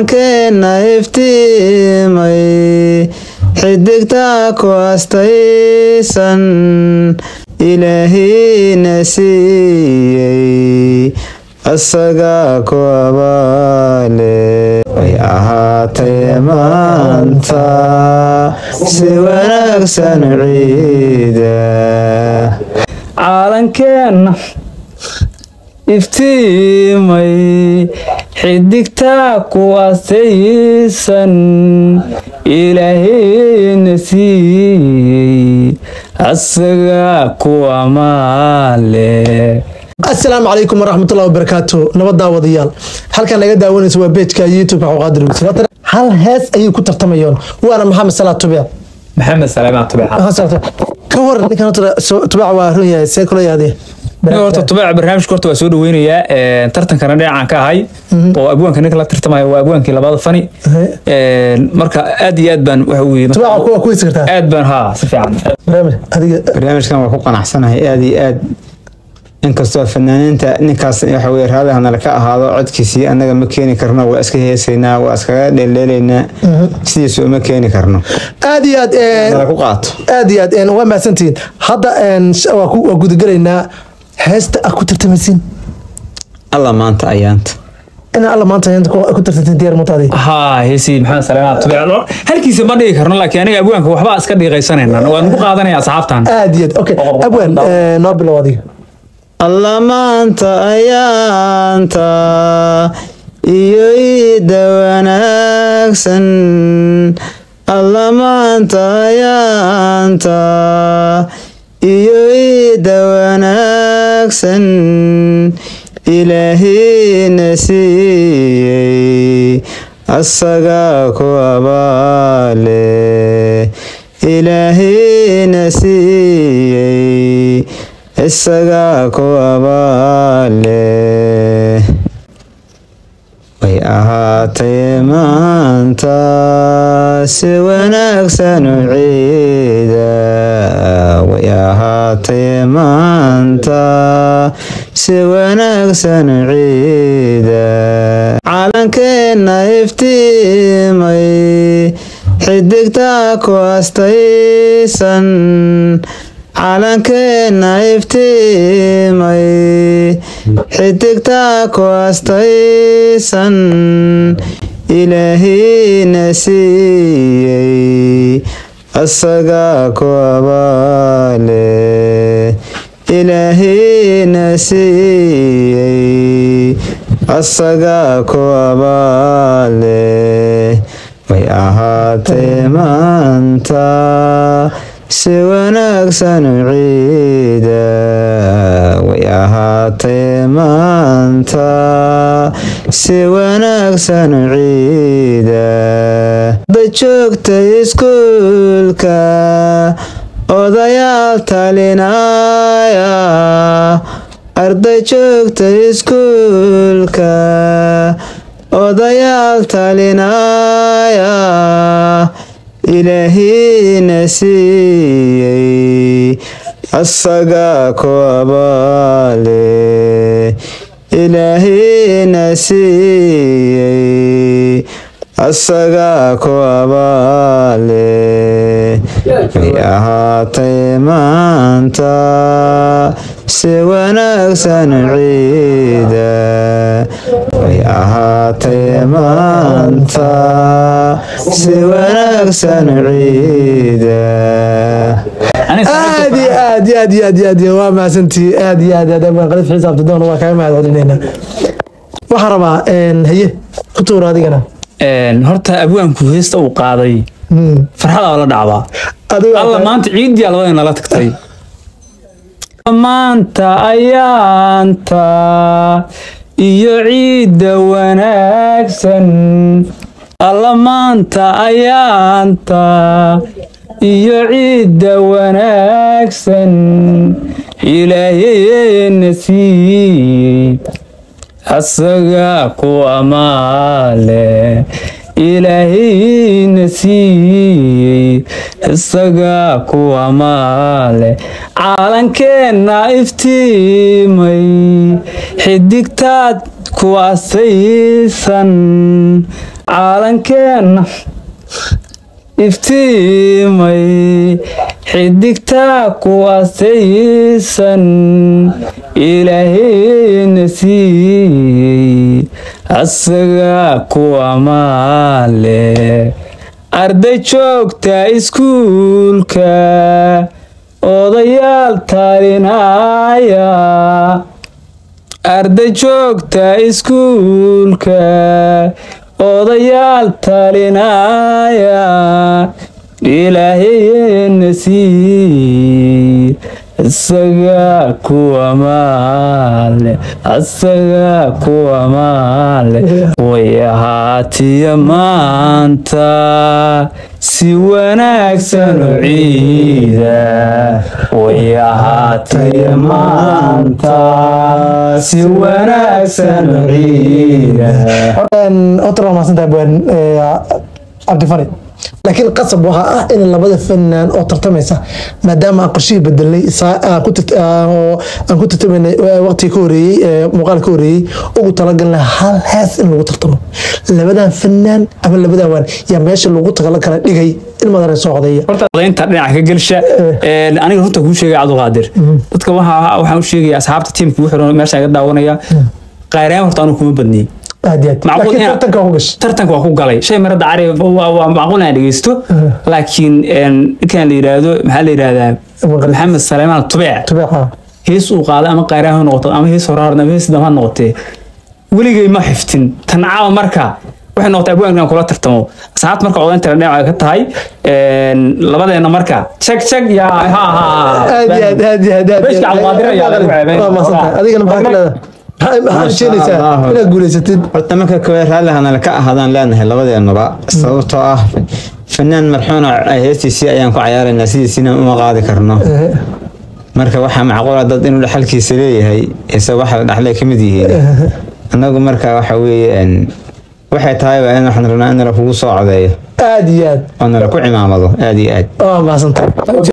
calankeena iftiimay xidigta ku astaysan ilaahina siiyey asaga ku abaale way ahaatay maanta si wanaagsan ciida calankeena iftiimay xidigta ku astaysan ilaahina siiyey asaga ku amaale. السلام عليكم ورحمة الله وبركاته نبض داوديال هل كان لقى داوني سوى بيتك يوتيوب أو قادر هل هاس أي كتر تميون وأنا محمد صلاة تبع محمد سلام تبع كور اللي كانت تبع وهرية سيكولة هذه horta tubaca barnaamijka horta waa soo dhaweynaya tartankan dhinacan ka ahay oo abwaanka ninka la tartamayo waa abwaankii labada fani marka aad iyo aad baan waxa weeye tubaca kuwa ku isirtaa aad baan ha si fiican barnaamijkan waa ku qanacsanahay aad iyo aad inkastoo fanaaniinta ninkaas waxa weeye raadahana la ka ahaado codkiisii anaga ma keeni karno waa iska heesaynaa waa iska dheeleelaynaa sidiisu uma keeni karno aad iyo aad ku qaato aad iyo aad waa mahadsantihiin hadda waa gudagalaynaa heesta ku tartamaysiin alla maanta ayaanta ina alla maanta ayaanta ku tartantiin diyaar mutaadi ha heesi maxamed salaam tubac halkiisa ma dhigi karno laakiin aniga abwaanka waxba iska dhiiqaysanayna waan ku qaadanayaa asxaabtan aad iyo aad okay abwaan noo bilow adiga alla maanta ayaanta iyo ida wanaagsan alla maanta ayaanta iyo ida wanaagsan ilaahina siiyey asaga ku abaale ilaahina siiyey isaga ku abaale way ahaatay maanta si wanaagsan ciida way ahaatay maanta si wanaagsan ciida calankeena iftiimay xidigta ku astaysan calankeena iftiimay xidigta ku astaysan ilaahina siiyey asaga ku abaale ilaahina siiyey asaga ku abaale way ahaatay maanta si wanaagsan ciida way ahaatay maanta si wanaagsan ciida da joogta iskuulka odayaal talinaya arday joogta iskuulka odayaal talinaya ilaahina siiyey asaga ku abaale ilaahina siiyey asaga ku abaale way ahaatay maanta si wanaagsan ciida way ahaatay maanta si wanaagsan ciida aad iyo aad iyo aad iyo aad iyo aad waa mahadsantii aad iyo aad aad waan qalif xisaabta doon waa kaga mahad celinayna waxaan rabaa haye ku tuur adigana horta abwaanku heesta uu qaaday farxada la dhacba alla maanta ciidii labadana la tagtay maanta ayaanta iyo ciida wanaagsan alla maanta ayaanta iyo ciida wanaagsan ilaahayna siiyey asaga ku amaale ilaahayna siiyey isaga ku amaale calankeena iftiimay xidigtaad kuwaasaysan caalankeenna iftiimay xidigtaa ku astaysan ilaahayna siiyey asaga ku amaale arday joogta iskuulka odayaal talinaya arday joogta iskuulka odayaal talinaya ilaahayna siiyey asaga ku amaale way ahaatiya maanta si wanaagsan u ciida way ahaatiya maanta si wanaagsan u ciida otra maasantahay baan cabdifani laakiin qasab waxaa ah in labada fanaan oo tartamaysa maadaama aan qorshihii bedelay aan ku tartamaynay waqti ka horeeyey muuqaal ka horeeyey ugu talagalna hal hees in lagu tartamo labadan fanaan ama labadan waan yaa meesha lagu tagala kala dhigay in madara soo codeeya horta codeynta dhinaca ka gelsha aniga runta kuu sheegay Cabdiqaadir dadka waxaan u sheegay asxaabta tiimka wuxuu meesha iga daawanaya qayraan horta anu kuma badnay tartanka waa ku galay shay marada cari waa macquul inaan dhegeysto laakiin kan la yiraahdo maxaa la yiraahdaa Maxamed Salmaan Tubeec hees uu qaaday ama qayraan noqoto ama hees horaarna ama hees dama noqotay weligay ma xiftin tan caawa marka waxay noqotay abwaankan kula tartamo saacad marka codeynta dhinaca ka tahay labadeena marka check ya ha bashka Cabdiqaadir adigana maxaa kala horta marka koowaad raallahana ka ahaadaan leenahay labadeenaba sababtoo ah fanaan marxuuna heestiisii ayaan ku cayaaraynaa sidiisina uma qaadi karno marka waxaa macquul ah dad inuu dhaxalkiisa leeyahay isaga waxa dhaxlay ka mid yihiin annagu marka waxa weeye waxay tahay in waxaan rabnaa in la kugu soo codeeyo aad iyo aad oo nala ku cimaamado aad iyo aad maasantahay